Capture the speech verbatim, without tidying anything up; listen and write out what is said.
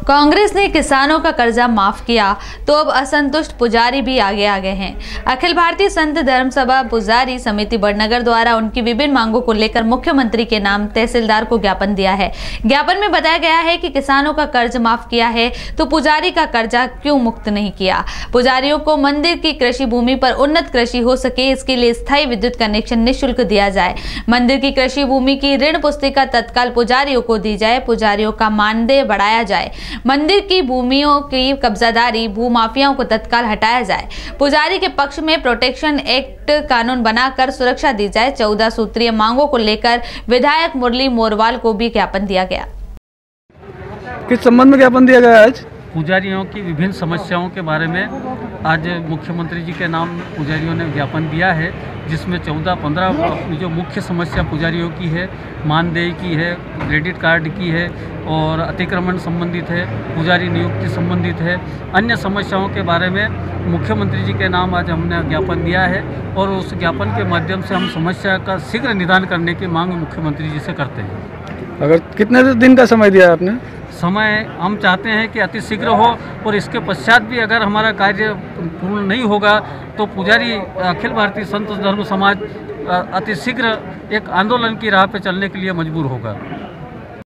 कांग्रेस ने किसानों का कर्जा माफ किया तो अब असंतुष्ट पुजारी भी आगे आ गए हैं। अखिल भारतीय संत धर्म सभा पुजारी समिति बड़नगर द्वारा उनकी विभिन्न मांगों को लेकर मुख्यमंत्री के नाम तहसीलदार को ज्ञापन दिया है। ज्ञापन में बताया गया है कि किसानों का कर्ज माफ किया है तो पुजारी का कर्जा क्यों मुक्त नहीं किया। पुजारियों को मंदिर की कृषि भूमि पर उन्नत कृषि हो सके इसके लिए स्थायी विद्युत कनेक्शन निःशुल्क दिया जाए। मंदिर की कृषि भूमि की ऋण पुस्तिका तत्काल पुजारियों को दी जाए। पुजारियों का मानदेय बढ़ाया जाए। मंदिर की भूमियों की कब्जादारी भूमाफियाओं को तत्काल हटाया जाए। पुजारी के पक्ष में प्रोटेक्शन एक्ट कानून बनाकर सुरक्षा दी जाए। चौदह सूत्रीय मांगों को लेकर विधायक मुरली मोरवाल को भी ज्ञापन दिया गया। किस संबंध में ज्ञापन दिया गया आज? पुजारियों की विभिन्न समस्याओं के बारे में आज मुख्यमंत्री जी के नाम पुजारियों ने ज्ञापन दिया है, जिसमें चौदह पंद्रह जो मुख्य समस्या पुजारियों की है, मानदेय की है, क्रेडिट कार्ड की है और अतिक्रमण संबंधित है, पुजारी नियुक्ति संबंधित है, अन्य समस्याओं के बारे में मुख्यमंत्री जी के नाम आज हमने ज्ञापन दिया है और उस ज्ञापन के माध्यम से हम समस्या का शीघ्र निदान करने की मांग मुख्यमंत्री जी से करते हैं। अगर कितने दिन का समय दिया आपने? समय हम चाहते हैं कि अति शीघ्र हो और इसके पश्चात भी अगर हमारा कार्य पूर्ण नहीं होगा तो पुजारी अखिल भारतीय संत धर्म समाज अति शीघ्र एक आंदोलन की राह पे चलने के लिए मजबूर होगा।